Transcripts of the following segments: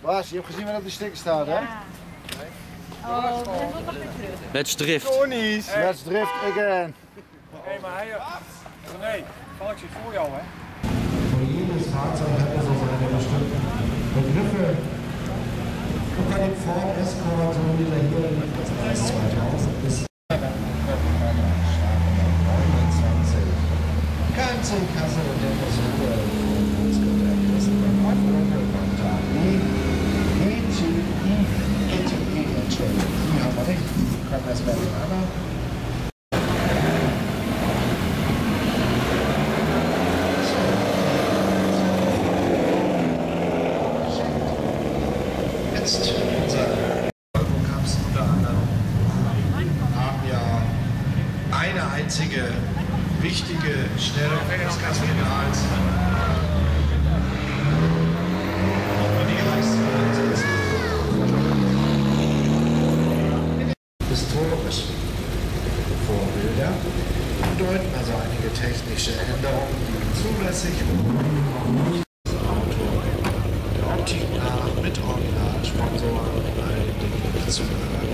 Bas, je hebt gezien waar op die sticker staat, hè? Oh, we zijn nog weer terug. Let's drift. Tony's. Let's drift again. Hé, maar hij... Nee, Alex zit voor jou, hè? Voor jedes Fahrzeug hat er so seine bestimmten Begriffe. Und bei dem Ford Escort, so wie der hier als 2000 bis 29. KMC Kassel und der Versuche, das könnte er wissen, beim Aufrundelkontar GTE entschuldigt. Die haben wir nicht, die können das bei dem anderen. Einzige wichtige Stelle des Gasfinals. Historisch Vorbilder bedeuten also einige technische Änderungen, die zulässig das Auto der Optik nach mit Originalsponsoren und allen Dingen, die dazugehören.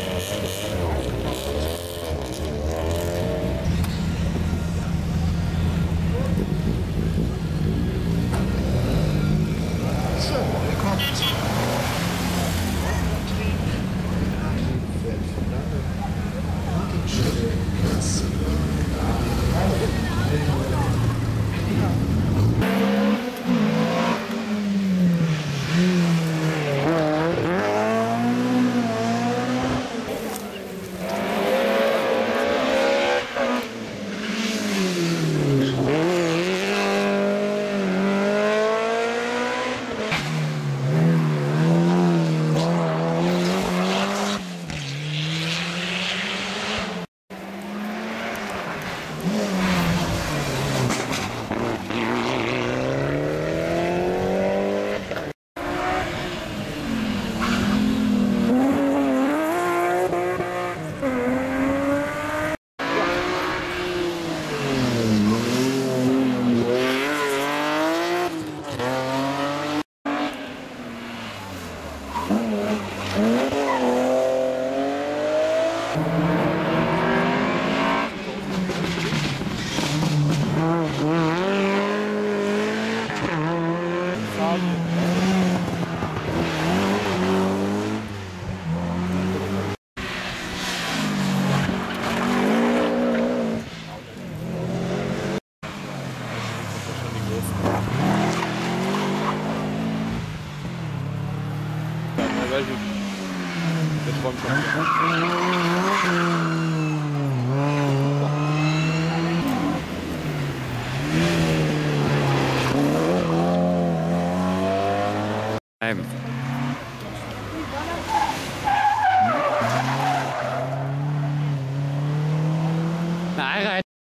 Hij rijdt.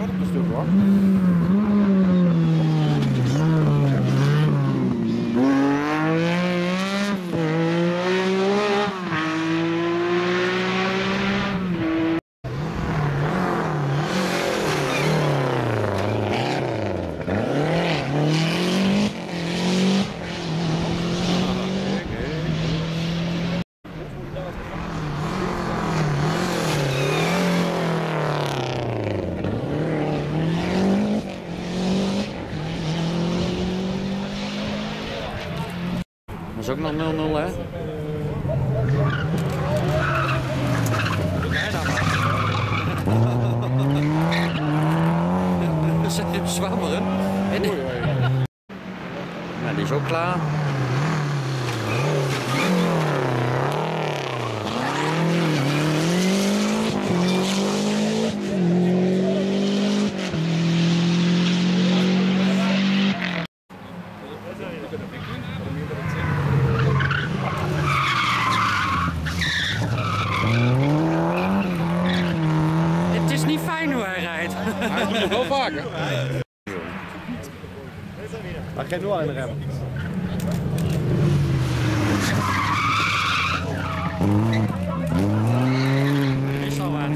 gaat op een stuk hoor. Dat is ook nog 0-0 hè? Doe jij dat maar. We zijn even zwabberen. Nou, die is ook klaar. Het is niet fijn hoe hij rijdt. Hij doet het wel vaker. Maar geef nu al in de rem. Is al waar.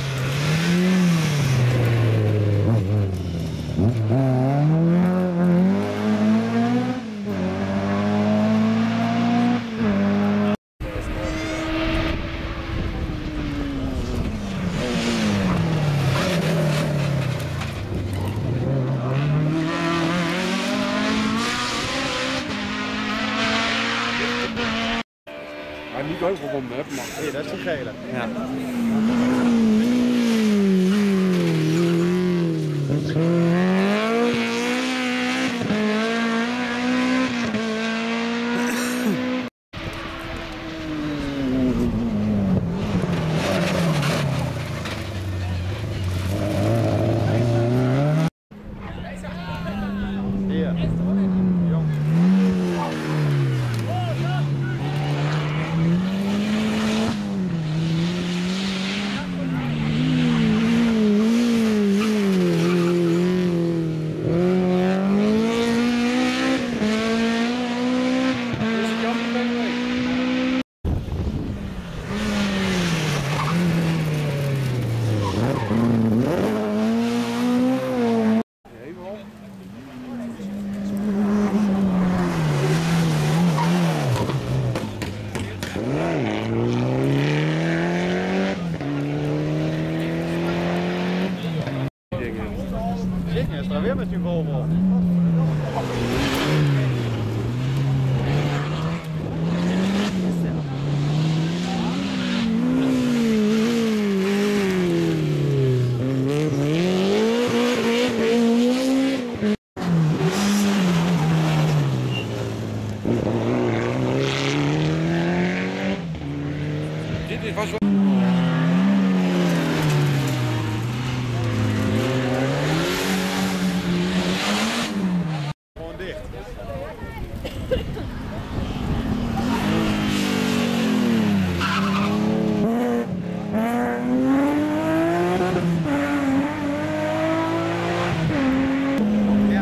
Hij niet overwonnen hebt, maar. Hier, dat is die gele. Ja. Hier. Jong. Zingen is er weer met die Volvo. Dit was wel. Gewoon dicht. Ja,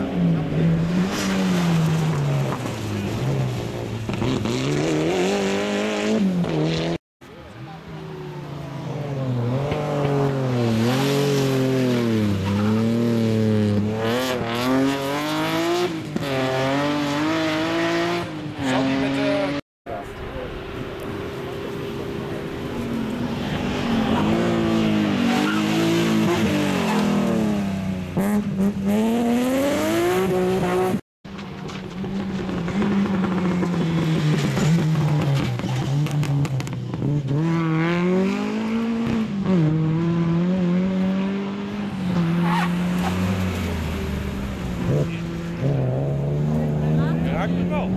Zal die met de. Raakt het wel.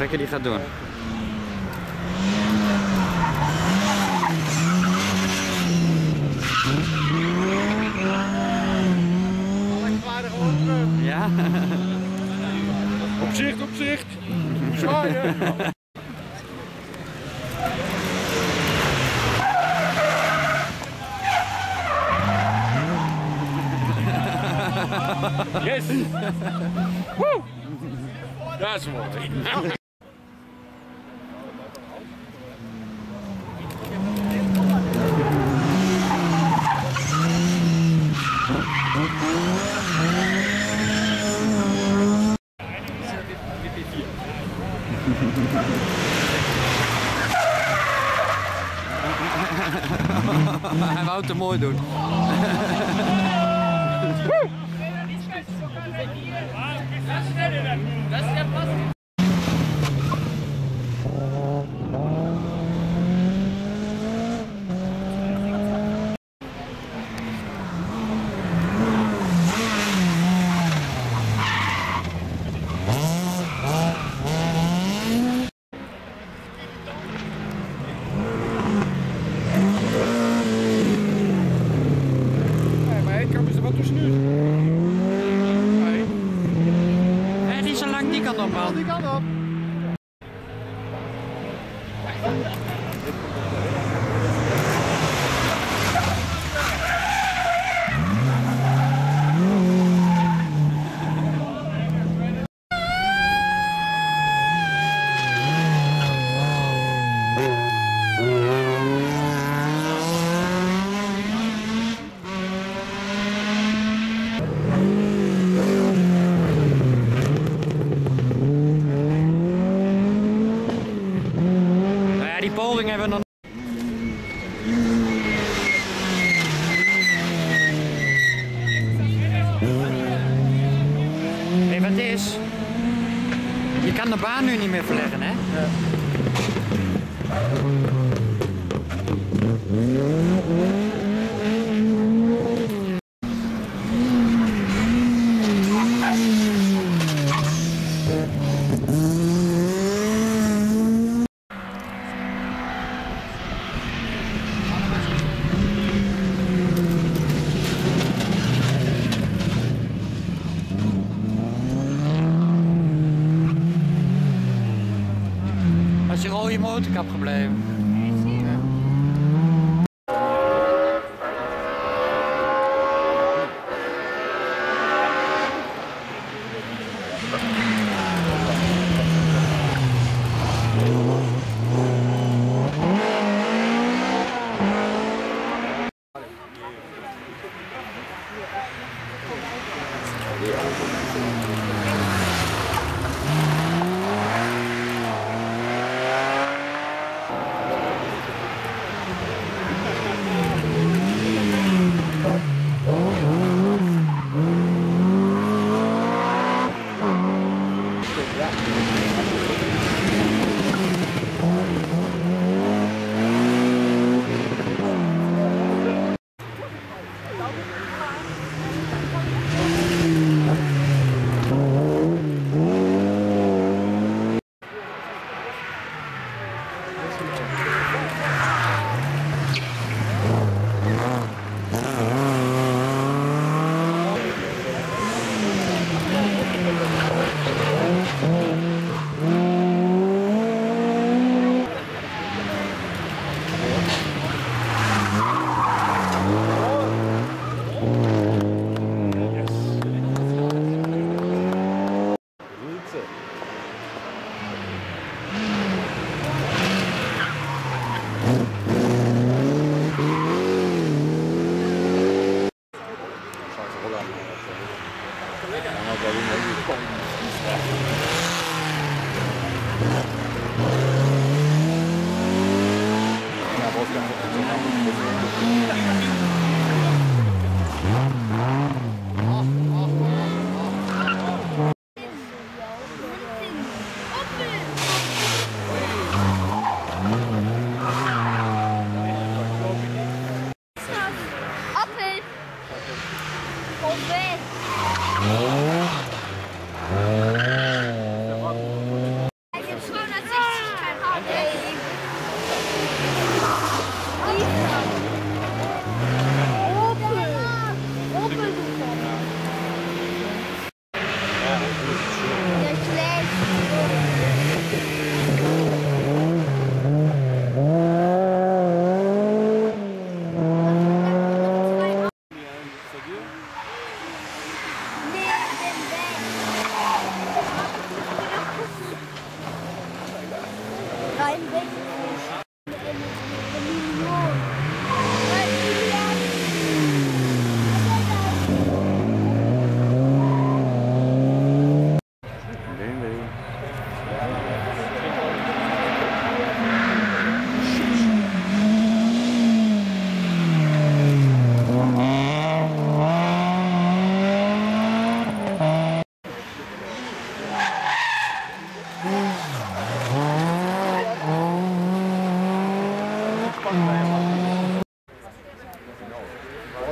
welke die gaat doen. Ja. Opzicht, opzicht. Zwaaien. Yes. Woe. Dat is mooi. Hij wou het te mooi doen. Die zo lang die kant op, man. Die kant op. Die poging hebben we nog. Hey, wat is? Je kan de baan nu niet meer verleggen, hè? Ja. Is je rode motorkap gebleven?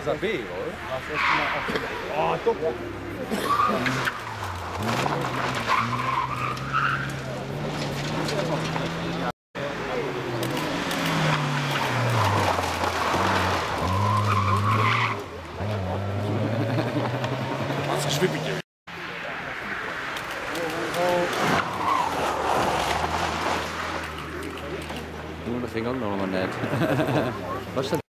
dat B, hoor. Oh, top. Wat is een zwippetje? Dat ging ook nog maar net. Was dat?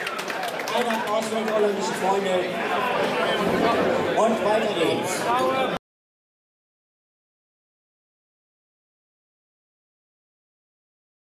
Olympische Freunde und weiter geht's.